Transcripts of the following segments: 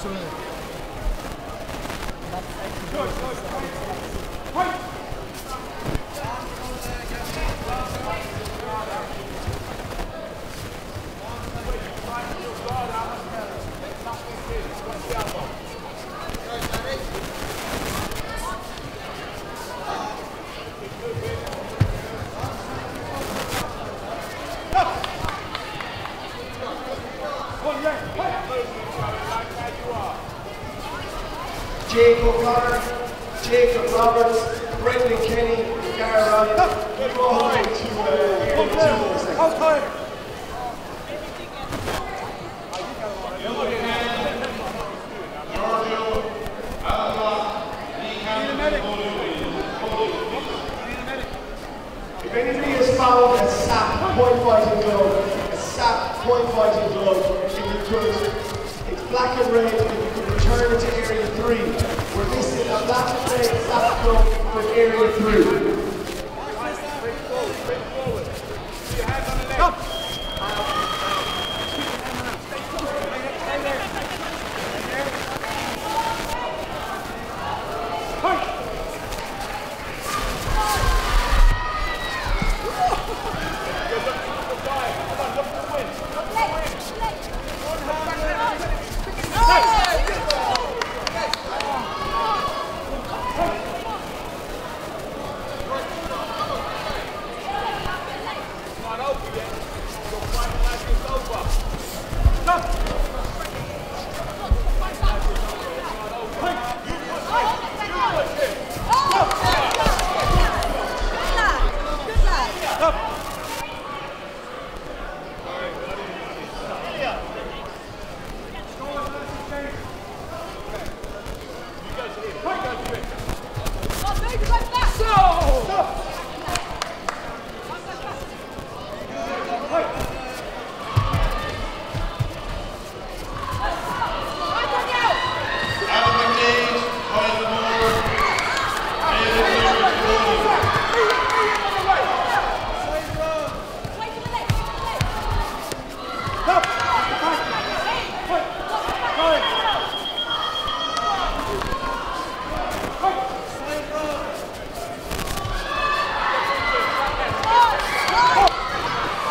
Absolutely. Jake O'Connor, Jacob Roberts, Brendan Kenny, Gara Ryan. You go all the way to If anybody has found a SAP point fighting glove, if you could, it's black and red, if you could return it to area 3. We're missing a black and red SAP glove for area 3.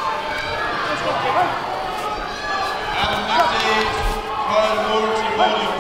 Adam McDade, Kyle Moore,